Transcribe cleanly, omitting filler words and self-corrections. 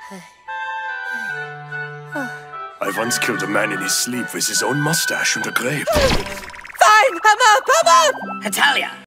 I once killed a man in his sleep with his own mustache and a grape. Fine! I'm up! I'm up! Hetalia!